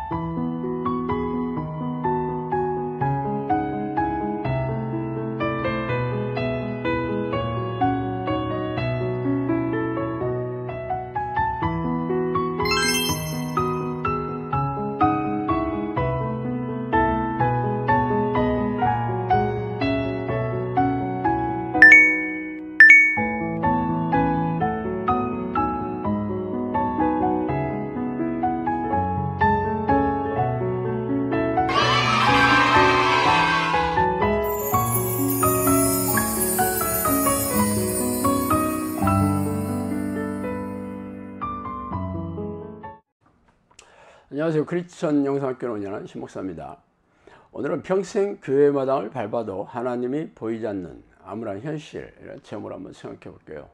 안녕하세요. 크리스천 영상학교를 운영하는 신목사입니다. 오늘은 평생 교회마당을 밟아도 하나님이 보이지 않는 암울한 현실, 이런 제목을 한번 생각해 볼게요.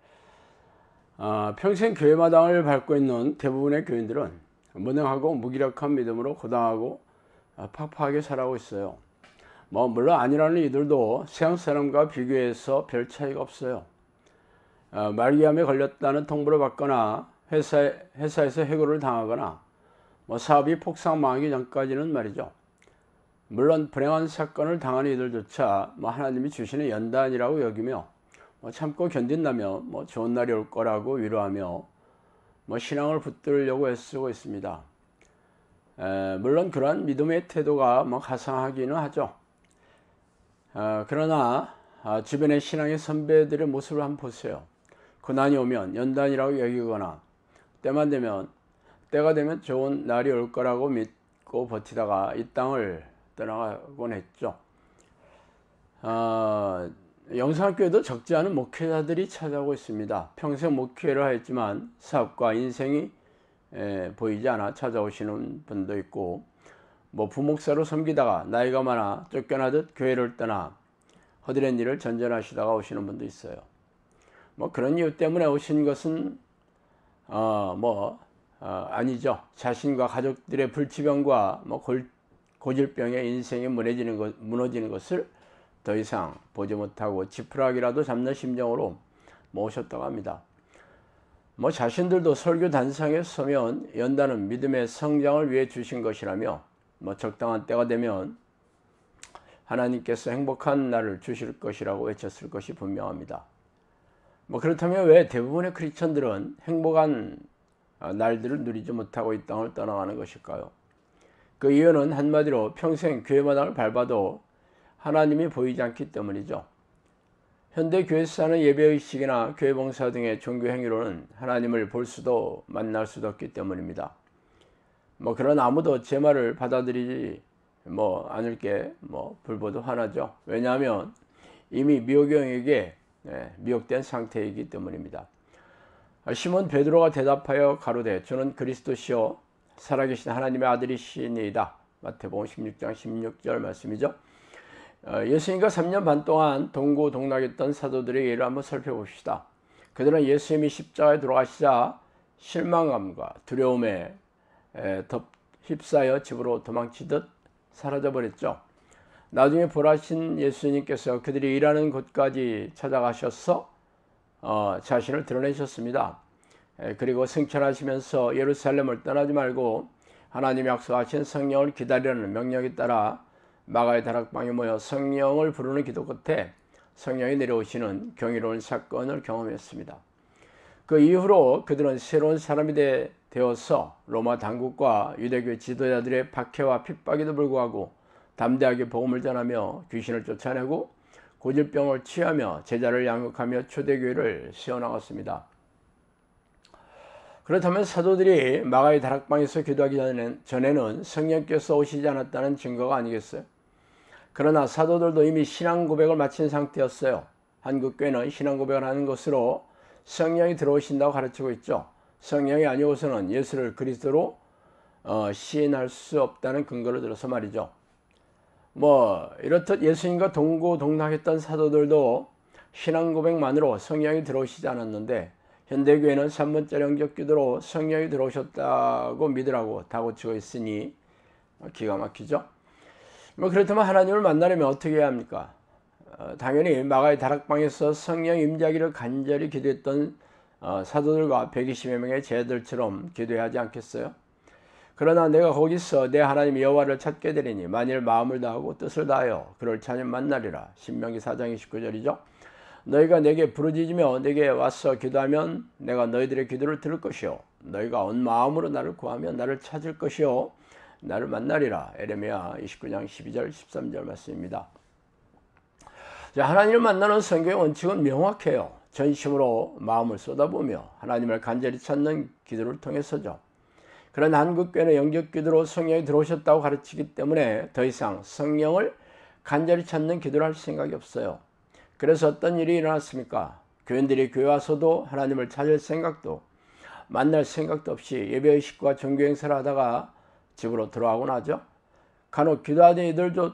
평생 교회마당을 밟고 있는 대부분의 교인들은 무능하고 무기력한 믿음으로 고단하고 팍팍하게 살아가고 있어요. 물론 아니라는 이들도 세상 사람과 비교해서 별 차이가 없어요. 말기암에 걸렸다는 통보를 받거나 회사에서 해고를 당하거나 사업이 폭삭 망하기 전까지는 말이죠. 물론 불행한 사건을 당하는 이들조차 하나님이 주시는 연단이라고 여기며 참고 견딘다며 좋은 날이 올 거라고 위로하며 신앙을 붙들려고 애쓰고 있습니다. 물론 그러한 믿음의 태도가 가상하기는 하죠. 그러나 주변의 신앙의 선배들의 모습을 한번 보세요. 고난이 오면 연단이라고 여기거나 때가 되면 좋은 날이 올 거라고 믿고 버티다가 이 땅을 떠나가곤 했죠. 영상학교에도 적지 않은 목회자들이 찾아오고 있습니다. 평생 목회를 하였지만 사업과 인생이 보이지 않아 찾아오시는 분도 있고, 부목사로 섬기다가 나이가 많아 쫓겨나듯 교회를 떠나 허드렛 일을 전전하시다가 오시는 분도 있어요. 그런 이유 때문에 오신 것은 아니죠. 자신과 가족들의 불치병과 고질병에 인생이 무너지는 것을 더 이상 보지 못하고 지푸라기라도 잡는 심정으로 오셨다고 합니다. 자신들도 설교 단상에 서면 연단은 믿음의 성장을 위해 주신 것이라며 적당한 때가 되면 하나님께서 행복한 날을 주실 것이라고 외쳤을 것이 분명합니다. 그렇다면 왜 대부분의 크리스천들은 행복한 날들을 누리지 못하고 이 땅을 떠나가는 것일까요? 그 이유는 한마디로 평생 교회마당을 밟아도 하나님이 보이지 않기 때문이죠. 현대 교회에서 하는 예배의식이나 교회봉사 등의 종교 행위로는 하나님을 볼 수도 만날 수도 없기 때문입니다. 그러나 아무도 제 말을 받아들이지 않을 게 불보듯 화나죠. 왜냐하면 이미 미혹경에게 미혹된 상태이기 때문입니다. 시몬 베드로가 대답하여 가로되 주는 그리스도시요 살아계신 하나님의 아들이시니이다. 마태복음 16장 16절 말씀이죠. 예수님과 3년 반 동안 동고동락했던 사도들의 예를 한번 살펴봅시다. 그들은 예수님이 십자가에 돌아가시자 실망감과 두려움에 휩싸여 집으로 도망치듯 사라져버렸죠. 나중에 부활하신 예수님께서 그들이 일하는 곳까지 찾아가셔서 자신을 드러내셨습니다. 그리고 승천하시면서 예루살렘을 떠나지 말고 하나님이 약속하신 성령을 기다리라는 명령에 따라 마가의 다락방에 모여 성령을 부르는 기도 끝에 성령이 내려오시는 경이로운 사건을 경험했습니다. 그 이후로 그들은 새로운 사람이 되어서 로마 당국과 유대교 지도자들의 박해와 핍박에도 불구하고 담대하게 복음을 전하며 귀신을 쫓아내고 고질병을 치유하며 제자를 양육하며 초대교회를 세워나갔습니다. 그렇다면 사도들이 마가의 다락방에서 기도하기 전에는 성령께서 오시지 않았다는 증거가 아니겠어요? 그러나 사도들도 이미 신앙 고백을 마친 상태였어요. 한국교회는 신앙 고백을 하는 것으로 성령이 들어오신다고 가르치고 있죠. 성령이 아니고서는 예수를 그리스도로 시인할 수 없다는 근거를 들어서 말이죠. 이렇듯 예수님과 동고동락했던 사도들도 신앙 고백만으로 성령이 들어오시지 않았는데 현대교회는 3번째 영적 기도로 성령이 들어오셨다고 믿으라고 다고치고 있으니 기가 막히죠. 그렇다면 하나님을 만나려면 어떻게 해야 합니까? 당연히 마가의 다락방에서 성령 임재하기를 간절히 기도했던 사도들과 120여 명의 제자들처럼 기도해야 하지 않겠어요? 그러나 내가 거기서 내 하나님 여호와를 찾게 되리니 만일 마음을 다하고 뜻을 다하여 그를 찾으면 만나리라. 신명기 4장 29절이죠. 너희가 내게 부르짖으며 내게 와서 기도하면 내가 너희들의 기도를 들을 것이요 너희가 온 마음으로 나를 구하면 나를 찾을 것이요 나를 만나리라. 에레미야 29장 12절 13절 말씀입니다. 자, 하나님을 만나는 성경의 원칙은 명확해요. 전심으로 마음을 쏟아부으며 하나님을 간절히 찾는 기도를 통해서죠. 그런 한국교회는 영적 기도로 성령이 들어오셨다고 가르치기 때문에 더 이상 성령을 간절히 찾는 기도를 할 생각이 없어요. 그래서 어떤 일이 일어났습니까? 교인들이 교회 와서도 하나님을 찾을 생각도 만날 생각도 없이 예배의식과 종교행사를 하다가 집으로 돌아가곤 하죠. 간혹 기도하는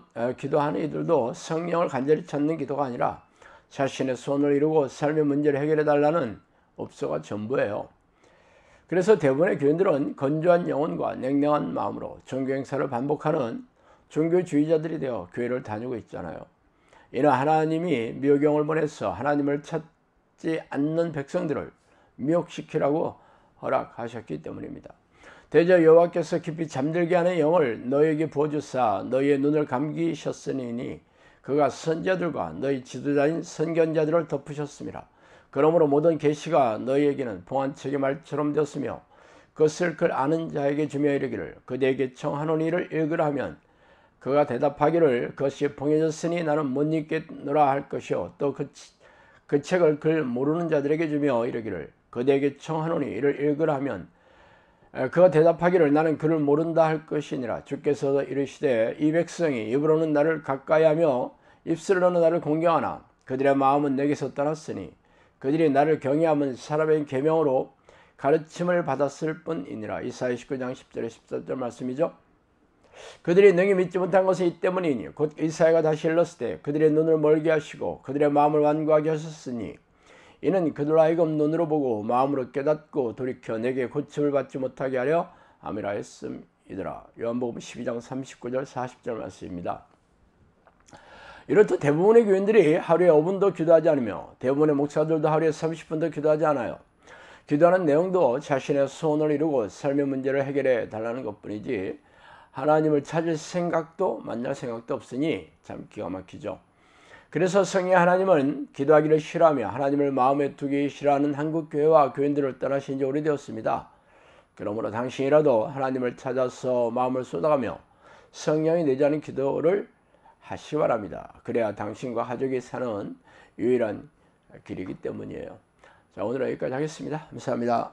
이들도 성령을 간절히 찾는 기도가 아니라 자신의 소원을 이루고 삶의 문제를 해결해 달라는 업소가 전부예요. 그래서 대부분의 교인들은 건조한 영혼과 냉랭한 마음으로 종교행사를 반복하는 종교주의자들이 되어 교회를 다니고 있잖아요. 이는 하나님이 미혹영을 보내서 하나님을 찾지 않는 백성들을 미혹시키라고 허락하셨기 때문입니다. 대저 여호와께서 깊이 잠들게 하는 영을 너희에게 부어주사 너희의 눈을 감기셨으니 그가 선지자들과 너희 지도자인 선견자들을 덮으셨습니다. 그러므로 모든 계시가 너희에게는 봉안책의 말처럼 되었으며 그것을 그 아는 자에게 주며 이르기를 그대에게 청하노니 이를 읽으라 하면 그가 대답하기를 그것이 봉해졌으니 나는 못 읽겠노라 할 것이요 또 그 책을 글 모르는 자들에게 주며 이르기를 그대에게 청하노니 이를 읽으라 하면 그가 대답하기를 나는 그를 모른다 할 것이니라. 주께서 이르시되 이 백성이 입으로는 나를 가까이하며 입술로는 나를 공경하나 그들의 마음은 내게서 떠났으니 그들이 나를 경외하면 사람의 계명으로 가르침을 받았을 뿐이니라. 이사야 19장 10절에 14절 말씀이죠. 그들이 능히 믿지 못한 것은 이 때문이니 곧 이사야가 다시 일렀을 때 그들의 눈을 멀게 하시고 그들의 마음을 완고하게 하셨으니 이는 그들 하여금 눈으로 보고 마음으로 깨닫고 돌이켜 내게 고침을 받지 못하게 하려 함이라 했음이더라. 요한복음 12장 39절 40절 말씀입니다. 이렇듯 대부분의 교인들이 하루에 5분도 기도하지 않으며 대부분의 목사들도 하루에 30분도 기도하지 않아요. 기도하는 내용도 자신의 소원을 이루고 삶의 문제를 해결해 달라는 것뿐이지 하나님을 찾을 생각도 만날 생각도 없으니 참 기가 막히죠. 그래서 성령 하나님은 기도하기를 싫어하며 하나님을 마음에 두기 싫어하는 한국교회와 교인들을 떠나신 지 오래되었습니다. 그러므로 당신이라도 하나님을 찾아서 마음을 쏟아가며 성령이 내자는 기도를 하시 바랍니다. 그래야 당신과 가족이 사는 유일한 길이기 때문이에요. 자, 오늘은 여기까지 하겠습니다. 감사합니다.